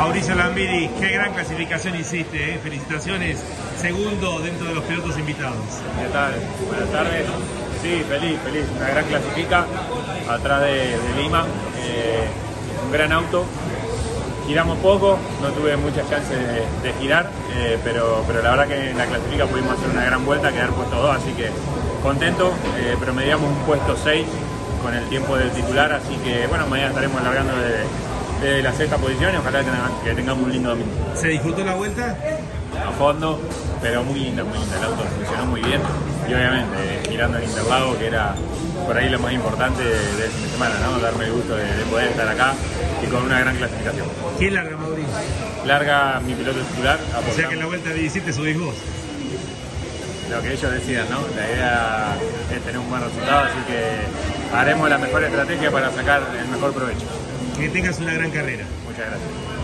Mauricio Lambidi, qué gran clasificación hiciste, ¿eh? Felicitaciones, segundo dentro de los pilotos invitados. ¿Qué tal? Buenas tardes. Sí, feliz, una gran clasifica atrás de Lima, un gran auto. Giramos poco, no tuve muchas chances de girar, pero la verdad que en la clasifica pudimos hacer una gran vuelta, quedar puesto 2, así que contento, promediamos un puesto 6 con el tiempo del titular, así que bueno, mañana estaremos largando de la sexta posición y ojalá que tengamos un lindo domingo. ¿Se disfrutó la vuelta? A fondo, pero muy linda, el auto funcionó muy bien y obviamente girando en Interlagos, que era por ahí lo más importante del fin de semana, ¿no? Darme el gusto de poder estar acá y con una gran clasificación. ¿Quién larga, Mauricio? Larga mi piloto titular. O sea que en la vuelta 17 subís vos. Lo que ellos decidan, ¿no? La idea es tener un buen resultado, así que haremos la mejor estrategia para sacar el mejor provecho. Que tengas una gran carrera. Muchas gracias.